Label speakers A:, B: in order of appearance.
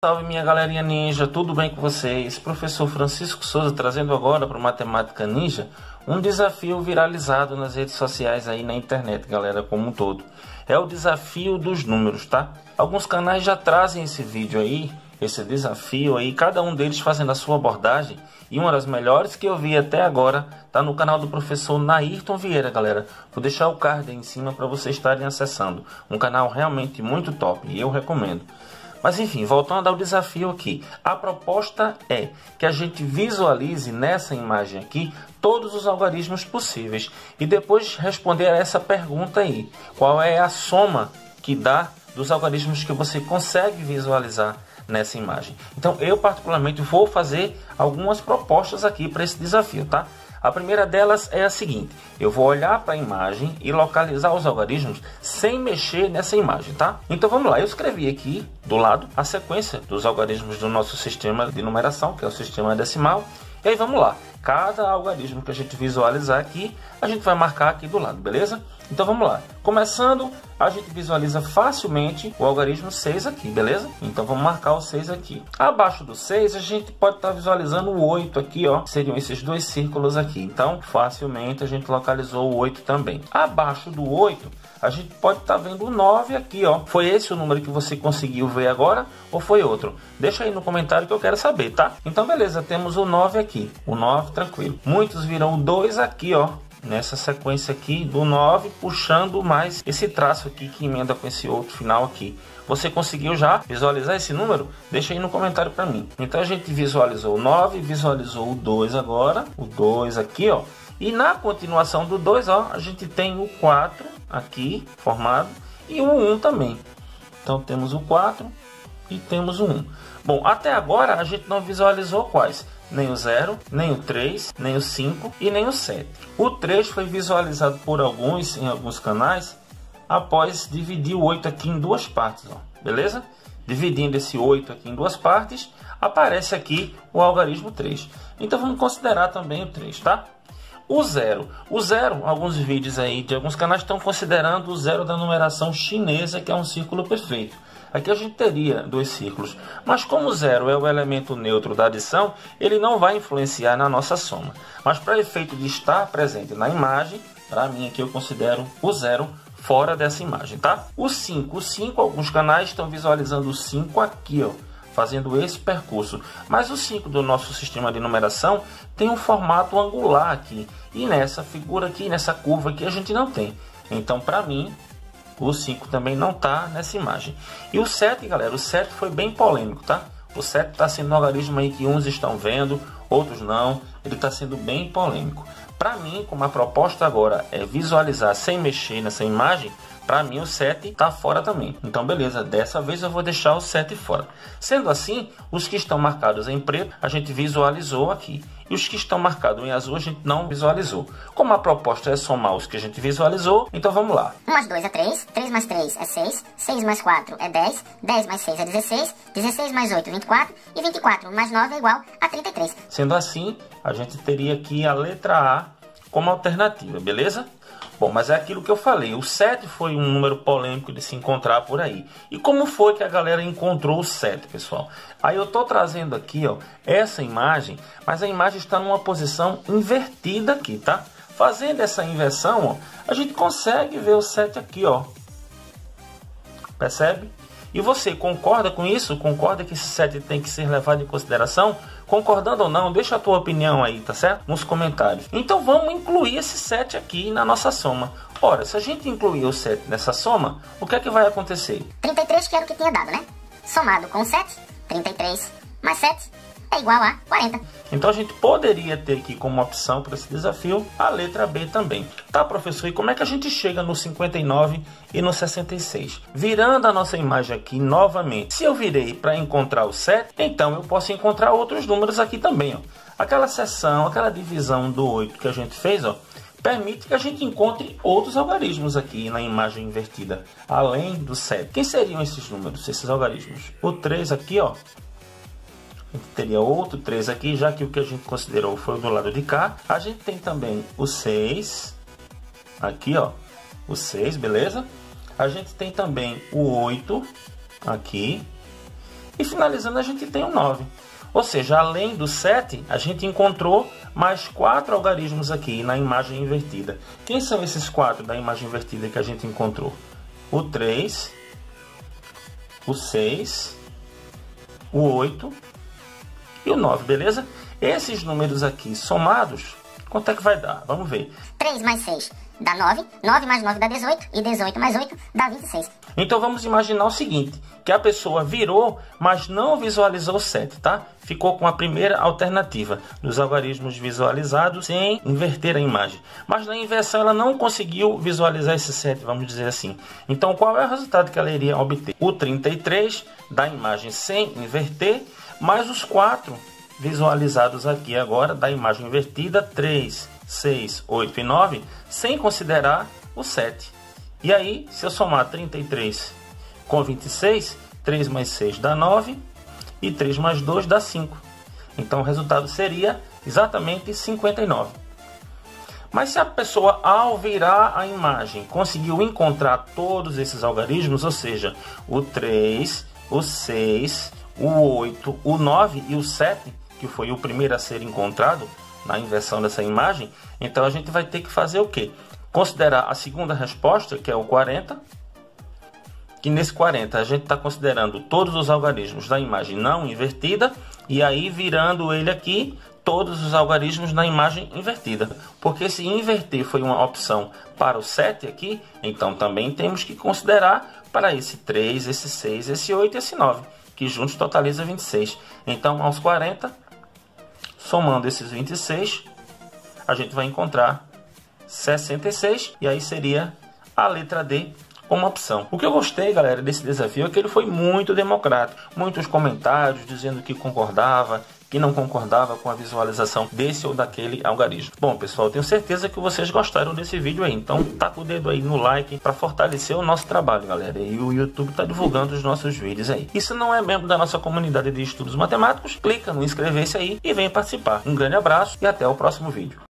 A: Salve minha galerinha ninja, tudo bem com vocês? Professor Francisco Souza trazendo agora para o Matemática Ninja um desafio viralizado nas redes sociais aí na internet, galera, como um todo. É o desafio dos números, tá? Alguns canais já trazem esse vídeo aí, esse desafio aí, cada um deles fazendo a sua abordagem. E uma das melhores que eu vi até agora tá no canal do professor Nairton Vieira, galera. Vou deixar o card aí em cima para vocês estarem acessando. Um canal realmente muito top e eu recomendo. Mas enfim, voltando ao desafio aqui, a proposta é que a gente visualize nessa imagem aqui todos os algarismos possíveis e depois responder a essa pergunta aí, qual é a soma que dá dos algarismos que você consegue visualizar nessa imagem. Então eu particularmente vou fazer algumas propostas aqui para esse desafio, tá? A primeira delas é a seguinte: eu vou olhar para a imagem e localizar os algarismos sem mexer nessa imagem, tá? Então vamos lá, eu escrevi aqui do lado a sequência dos algarismos do nosso sistema de numeração, que é o sistema decimal. E aí vamos lá, cada algarismo que a gente visualizar aqui, a gente vai marcar aqui do lado, beleza? Então vamos lá, começando, a gente visualiza facilmente o algarismo 6 aqui, beleza? Então vamos marcar o 6 aqui. Abaixo do 6 a gente pode estar visualizando o 8 aqui, ó, seriam esses dois círculos aqui. Então facilmente a gente localizou o 8 também. Abaixo do 8 a gente pode estar vendo o 9 aqui, ó. Foi esse o número que você conseguiu ver agora ou foi outro? Deixa aí no comentário que eu quero saber, tá? Então beleza, temos o 9 aqui, o 9 tranquilo. Muitos viram o 2 aqui, ó, nessa sequência aqui do 9, puxando mais esse traço aqui que emenda com esse outro final aqui. Você conseguiu já visualizar esse número? Deixa aí no comentário para mim. Então a gente visualizou o 9, visualizou o 2 agora, o 2 aqui, ó. E na continuação do 2, ó, a gente tem o 4 aqui formado e o 1 também. Então temos o 4 e temos o 1. Bom, até agora a gente não visualizou quais? Nem o 0, nem o 3, nem o 5 e nem o 7. O 3 foi visualizado por alguns, em alguns canais, após dividir o 8 aqui em duas partes, ó, beleza? Dividindo esse 8 aqui em duas partes, aparece aqui o algarismo 3. Então vamos considerar também o 3, tá? O 0, alguns vídeos aí de alguns canais estão considerando o 0 da numeração chinesa, que é um círculo perfeito. Aqui a gente teria dois círculos, mas como o 0 é o elemento neutro da adição, ele não vai influenciar na nossa soma. Mas para efeito de estar presente na imagem, para mim aqui eu considero o 0 fora dessa imagem, tá? O 5, alguns canais estão visualizando o 5 aqui, ó, fazendo esse percurso. Mas o 5 do nosso sistema de numeração tem um formato angular aqui. E nessa figura aqui, nessa curva aqui, a gente não tem. Então, para mim, o 5 também não está nessa imagem. E o 7, galera, o 7 foi bem polêmico, tá? O 7 está sendo um algarismo aí que uns estão vendo, outros não. Ele está sendo bem polêmico. Para mim, como a proposta agora é visualizar sem mexer nessa imagem, para mim o 7 está fora também. Então beleza, dessa vez eu vou deixar o 7 fora. Sendo assim, os que estão marcados em preto a gente visualizou aqui. E os que estão marcados em azul a gente não visualizou. Como a proposta é somar os que a gente visualizou, então vamos lá.
B: 1 mais 2 é 3, 3 mais 3 é 6, 6 mais 4 é 10, 10 mais 6 é 16, 16 mais 8 é 24 e 24 mais 9 é igual a 33.
A: Sendo assim, a gente teria aqui a letra A como alternativa, beleza? Bom, mas é aquilo que eu falei, o 7 foi um número polêmico de se encontrar por aí. E como foi que a galera encontrou o 7, pessoal? Aí eu tô trazendo aqui, ó, essa imagem, mas a imagem está numa posição invertida aqui, tá? Fazendo essa inversão, ó, a gente consegue ver o 7 aqui, ó. Percebe? E você concorda com isso? Concorda que esse 7 tem que ser levado em consideração? Concordando ou não, deixa a tua opinião aí, tá certo? Nos comentários. Então vamos incluir esse 7 aqui na nossa soma. Ora, se a gente incluir o 7 nessa soma, o que é que vai acontecer?
B: 33 que era o que tinha dado, né? Somado com 7, 33 mais 7 é igual a 40.
A: Então a gente poderia ter aqui como opção para esse desafio a letra B também. Tá, professor? E como é que a gente chega no 59 e no 66? Virando a nossa imagem aqui novamente. Se eu virei para encontrar o 7, então eu posso encontrar outros números aqui também, ó. Aquela seção, aquela divisão do 8 que a gente fez, ó, permite que a gente encontre outros algarismos aqui na imagem invertida, além do 7. Quem seriam esses números, esses algarismos? O 3 aqui, ó. A gente teria outro 3 aqui, já que o que a gente considerou foi do lado de cá. A gente tem também o 6, aqui ó, o 6, beleza? A gente tem também o 8 aqui. E finalizando, a gente tem o 9. Ou seja, além do 7, a gente encontrou mais 4 algarismos aqui na imagem invertida. Quem são esses 4 da imagem invertida que a gente encontrou? O 3, o 6, o 8 e o 9, beleza? Esses números aqui somados, quanto é que vai dar? Vamos ver.
B: 3 mais 6 dá 9, 9 mais 9 dá 18 e 18 mais 8 dá 26.
A: Então vamos imaginar o seguinte, que a pessoa virou, mas não visualizou o 7, tá? Ficou com a primeira alternativa dos algarismos visualizados sem inverter a imagem. Mas na inversão ela não conseguiu visualizar esse 7, vamos dizer assim. Então qual é o resultado que ela iria obter? O 33 da imagem sem inverter, mais os 4 visualizados aqui agora da imagem invertida, 3, 6, 8 e 9, sem considerar o 7. E aí, se eu somar 33 com 26, 3 mais 6 dá 9 e 3 mais 2 dá 5. Então o resultado seria exatamente 59. Mas se a pessoa, ao virar a imagem, conseguiu encontrar todos esses algarismos, ou seja, o 3, o 6, o 8, o 9 e o 7, que foi o primeiro a ser encontrado na inversão dessa imagem, então a gente vai ter que fazer o quê? Considerar a segunda resposta, que é o 40, que nesse 40 a gente está considerando todos os algarismos da imagem não invertida, e aí virando ele aqui, todos os algarismos na imagem invertida. Porque se inverter foi uma opção para o 7 aqui, então também temos que considerar para esse 3, esse 6, esse 8 e esse 9, que juntos totaliza 26. Então aos 40, somando esses 26, a gente vai encontrar 66, e aí seria a letra D como opção. O que eu gostei, galera, desse desafio é que ele foi muito democrático. Muitos comentários dizendo que concordava, que não concordava com a visualização desse ou daquele algarismo. Bom, pessoal, tenho certeza que vocês gostaram desse vídeo aí. Então, taca o dedo aí no like para fortalecer o nosso trabalho, galera. E o YouTube está divulgando os nossos vídeos aí. E se não é membro da nossa comunidade de estudos matemáticos, clica no inscrever-se aí e vem participar. Um grande abraço e até o próximo vídeo.